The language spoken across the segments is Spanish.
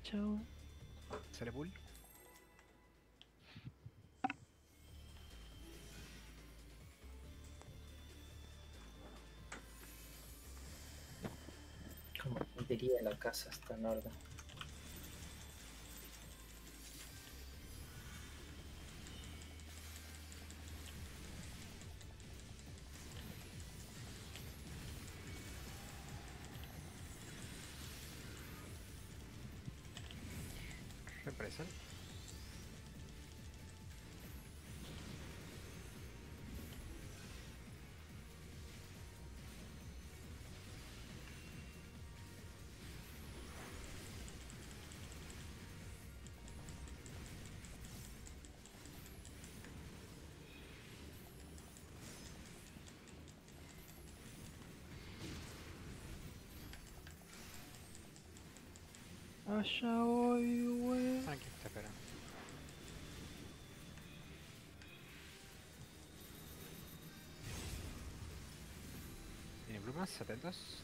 Chao. Sale pool. Como diría, la casa está en orden. Represan. Allá voy, güey. Aquí te espera. Vienen plumas, atentos.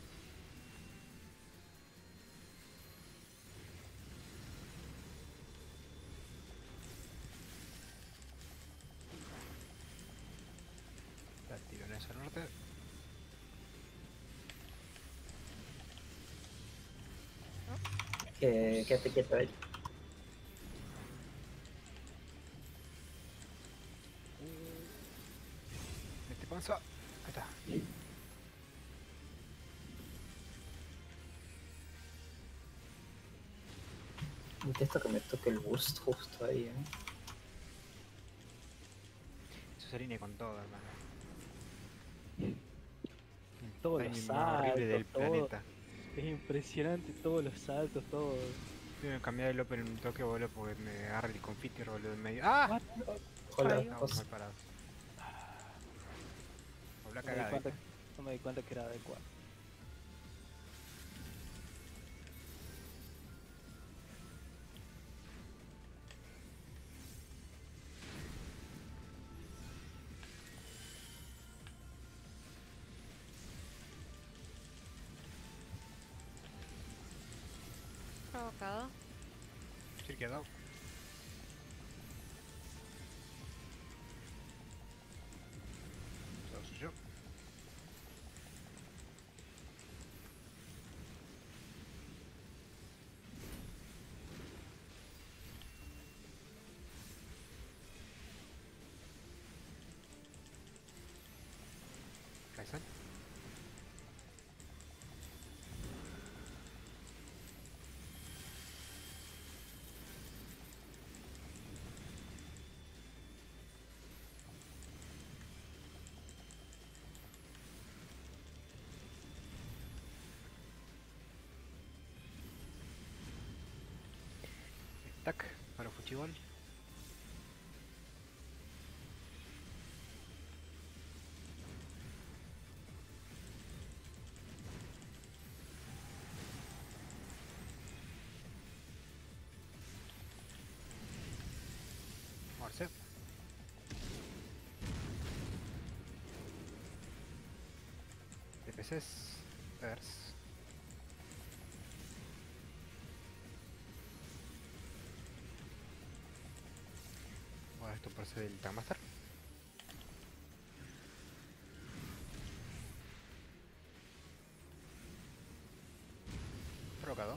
Da tirones al norte. Quédate quieto ahí. Mete panza. Ahí está. Detesto que me toque el burst justo ahí, Eso se alinea con todo, hermano. Todos El los daño más horrible saltos, del todo. planeta. Es impresionante todos los saltos, todo. Voy a cambiar el open en un toque, boludo, porque me agarra el confiter, boludo, en medio. ¡Ah! What? Hola, Estamos mal parados. O la No me di cagada, cuenta, ¿viste? no me di cuenta que era adecuado. Provocado. Sí, quedó. Todo suyo. Kaizen. Tac, para fuchibol. Moverse. DPCs. Evers. Voy a estuparse del Tagmaster. Provocado.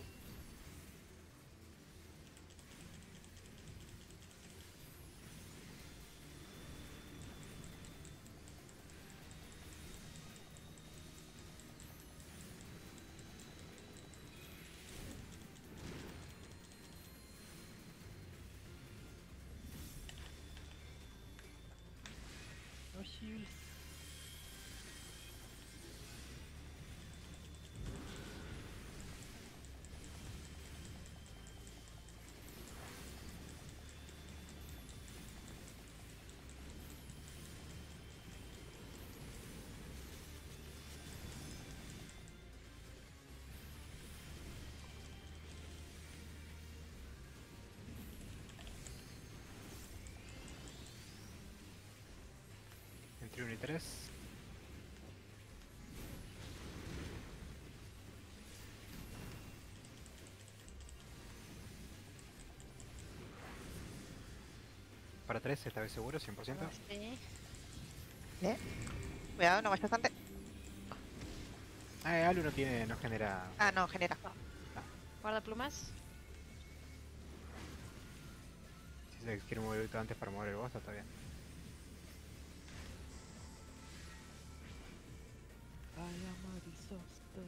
No shield. Entre 1 y 3. para 3, esta vez seguro, 100%. Sí. Bien. Cuidado, no vayas bastante. Alu no tiene, no genera... Ah, no, genera. Guarda plumas. Si se quiere mover ahorita antes para mover el boss, está bien. I am a disaster.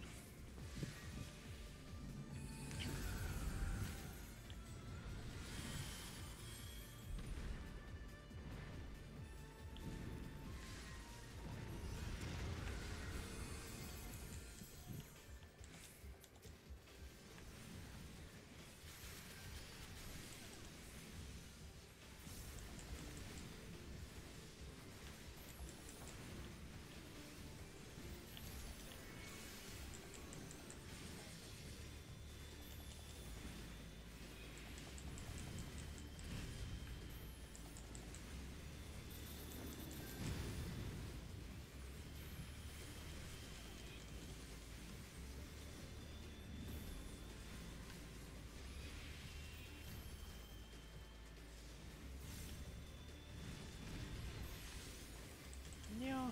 No.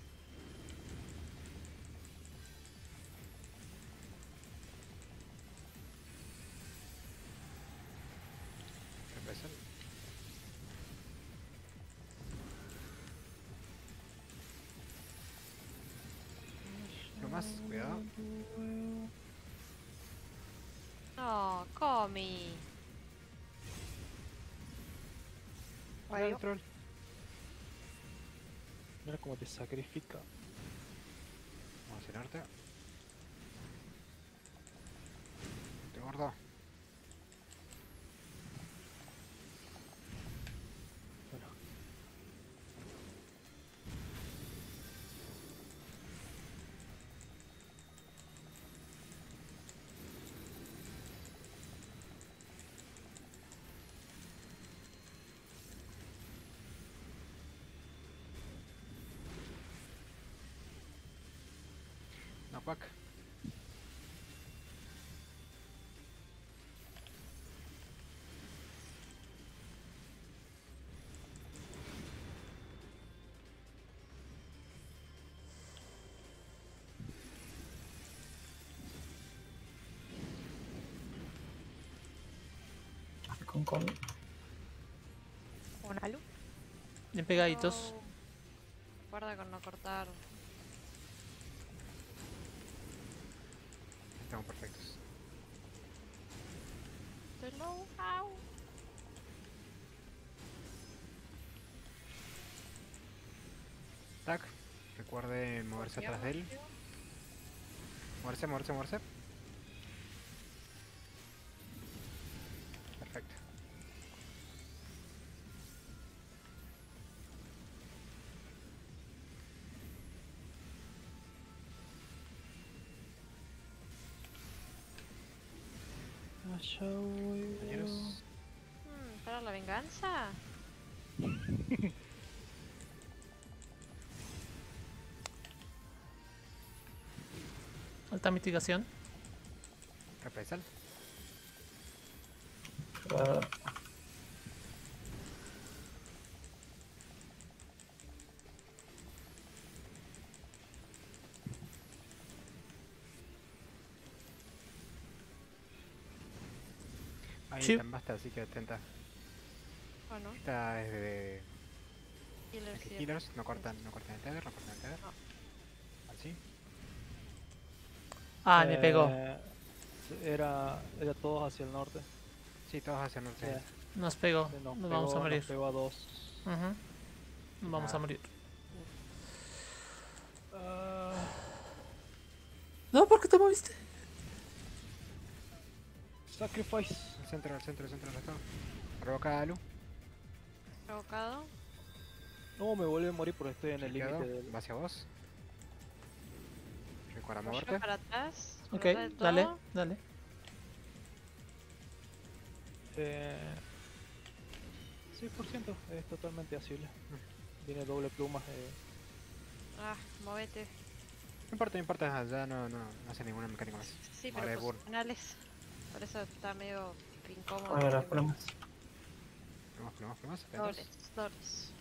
Empezar. No más, cuidado. No, Comi. Hola, el troll. Mira cómo te sacrifica. Vamos a cenarte. Te gordo. Bueno, No, pack. Con. Un alu. Bien pegaditos. Oh. Guarda con no cortar. Estamos perfectos. Estoy low. Au. Tac. Recuerde moverse atrás de él. Moverse, moverse, moverse. Perfecto. allá voy. Compañeros. ¿Para la venganza? Alta mitigación. Represal. Ah, Ahí Sí. están, basta, así que atenta. Bueno, Esta es de healer que sí. healers, no cortan el tether, no cortan el tether. Así. Ah, me pegó. Era todos hacia el norte. Sí, todos hacia el norte. Yeah. Nos pegó. Nos Nos vamos a pegó- morir. Nos pegó a dos. Ujú. Nos vamos a Ah. morir. Ah, No, ¿por qué te moviste? sacrifice. Al centro, al centro, al centro, al centro. Provoca a Alu. Provocado. No, me vuelve a morir porque estoy en el Cliqueado, límite del. va hacia vos. Recuerda Yo moverte. para atrás. Ok, atrás del dale, todo. dale. Eh, 6% es totalmente asible. Tiene doble plumas. Ah, movete. No importa, no importa, ya no hace ninguna mecánica más. Sí, Ahora pero es posicionales. Por eso está medio incómodo. a ver, porque- ponemos. Atentos. Dobles.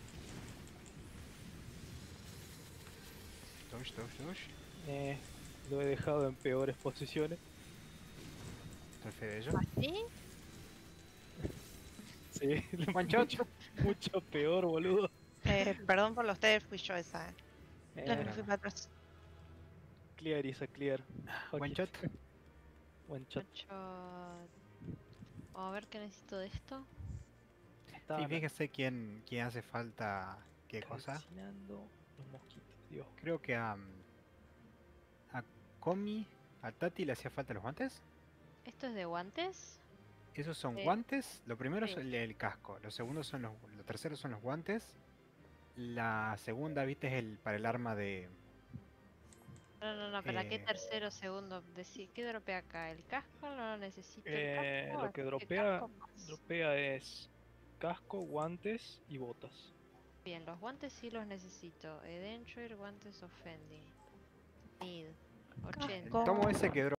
Dodge. Lo he dejado en peores posiciones. Estoy fe de ello. ¿Así? Sí, One shot. mucho peor, boludo. Perdón por los ustedes, fui yo esa. La que me Eh, fui para atrás. clear is a clear. Fuck One it. shot. One shot. A ver qué necesito de esto. Sí, Estaban fíjese quién hace falta qué cosa. calcinando los mosquitos, Dios. Creo que a Komi, a Tati le hacía falta los guantes. ¿Esto es de guantes? Esos son Sí. guantes. Lo primero es Sí. el casco. Los segundos son los terceros son los guantes. La segunda, viste, es para el arma de. No, ¿para qué Eh, tercero, segundo? ¿Qué dropea acá? ¿El casco? No lo necesito el casco. Lo que así dropea, casco más. dropea es casco, guantes y botas. Bien, los guantes sí los necesito. Adventure, guantes offending. Need. 80. Casco. tomo ese que